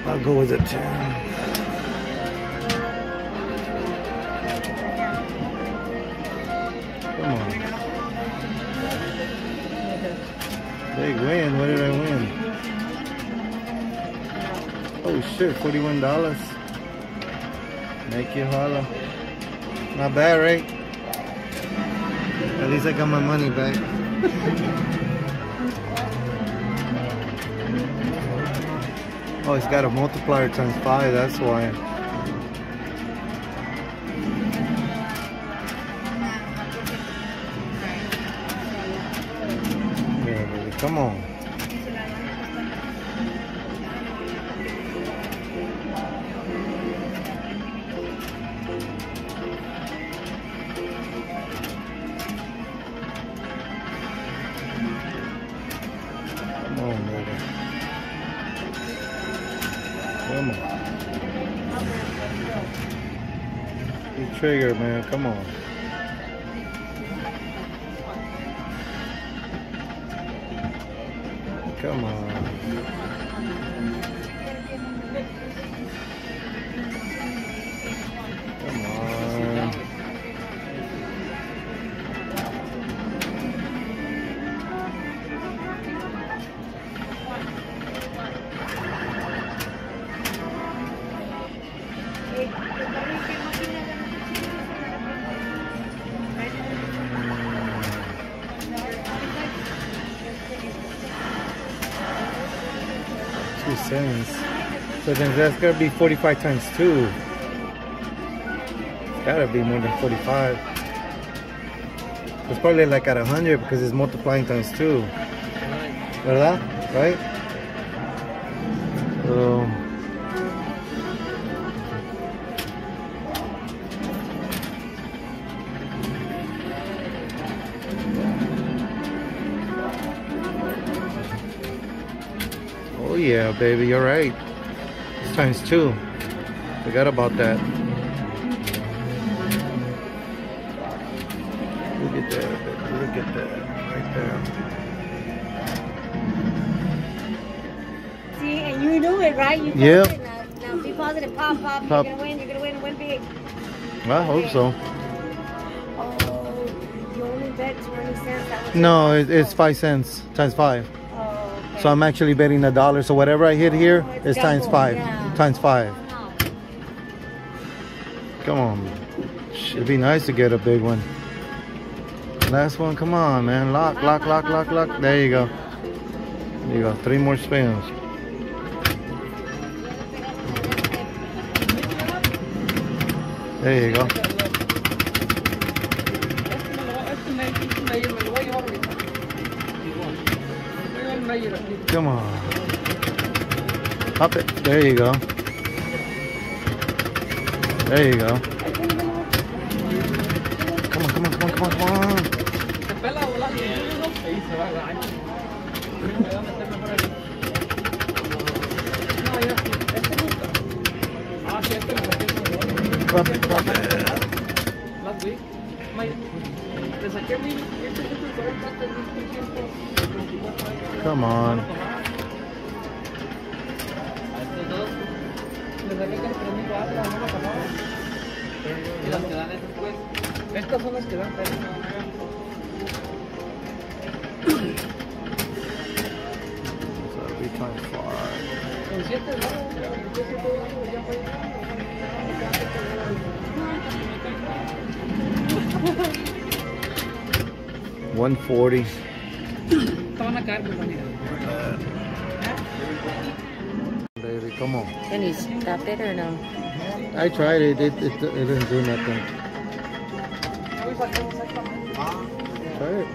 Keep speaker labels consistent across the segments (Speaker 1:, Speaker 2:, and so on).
Speaker 1: I'll go with a 10. Come on. Big win. What did I win? Oh shit, $41. Make you holla. Not bad, right? At least I got my money back. Oh, it's got a multiplier times 5, that's why. Yeah, baby, come on. Come on, baby. Come on. Big trigger, man. Come on. Come on. Come on. 2 cents. So then that's gotta be 45 times 2. It's gotta be more than 45. It's probably like at 100 because it's multiplying times 2. ¿Verdad? Right? So oh yeah, baby, you're right. It's times 2. Forgot about that. Look at that, baby. Look at that. Right there.
Speaker 2: See, and you knew it, right? You
Speaker 1: Yeah.
Speaker 2: it. Now be positive. Pop, pop.
Speaker 1: Pop.
Speaker 2: You're gonna win and win big.
Speaker 1: Well, I hope so.
Speaker 2: Oh, you only bet 20 cents. That was
Speaker 1: No, it's 5 cents times 5.
Speaker 2: Oh, okay.
Speaker 1: So I'm actually betting $1. So whatever I hit here
Speaker 2: Oh, it's
Speaker 1: is times
Speaker 2: double,
Speaker 1: 5.
Speaker 2: yeah.
Speaker 1: Times 5.
Speaker 2: Oh,
Speaker 1: Come on. It'd be nice to get a big one. Last one, come on, man. Lock, lock, lock, lock, lock. There you go. There you go. 3 more spins. There you go. Come on. Pop it. There you go. There you go. Come on, come on, come on, come on, come on. Pop it, pop it. Come on.
Speaker 3: Estas son las que dan
Speaker 1: So every time 5.
Speaker 3: con 7
Speaker 1: $140.
Speaker 3: Estaban a caer, compañera.
Speaker 1: Baby, come on.
Speaker 2: Can you stop it or no?
Speaker 1: I tried it. It didn't do nothing. Try it.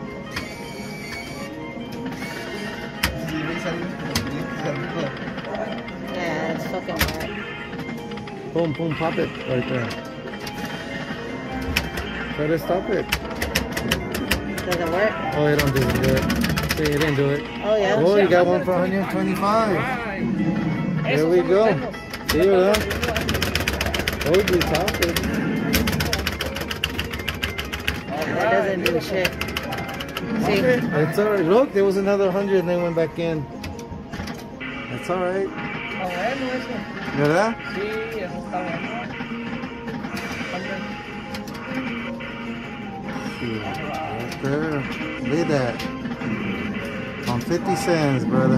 Speaker 2: Yeah, it's fucking bad.
Speaker 1: Boom, boom, pop it right there. Try to stop it.
Speaker 2: Does it work?
Speaker 1: Oh, it don't do it. See, it didn't do it.
Speaker 2: Oh, yeah.
Speaker 1: Oh, you got one for 125. There we go. See that? Told you, top it.
Speaker 2: That doesn't do shit. See?
Speaker 1: It's alright. Look, there was another 100 and they went back in. That's alright.
Speaker 3: bueno eso.
Speaker 1: ¿Verdad?
Speaker 3: Sí, eso está bueno.
Speaker 1: Sí, right there. Look at that. On 50 cents, brother.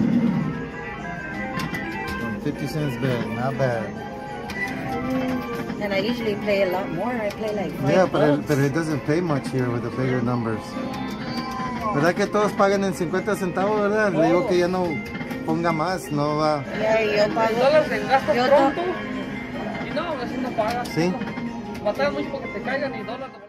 Speaker 1: On 50 cents bet, not bad.
Speaker 2: And I usually play a lot more. I play like 5
Speaker 1: Yeah,
Speaker 2: bucks.
Speaker 1: but it doesn't pay much here with the bigger numbers. ¿Verdad que todos pagan en 50 centavos, verdad? Le digo que ya no ponga más, no va.
Speaker 2: Yeah, yo
Speaker 3: El
Speaker 2: pago.
Speaker 3: dólar se gasta
Speaker 2: Yo
Speaker 3: pronto. Y no, así no pagas.
Speaker 1: Sí.
Speaker 3: Batallas mucho porque te caigan y dólar.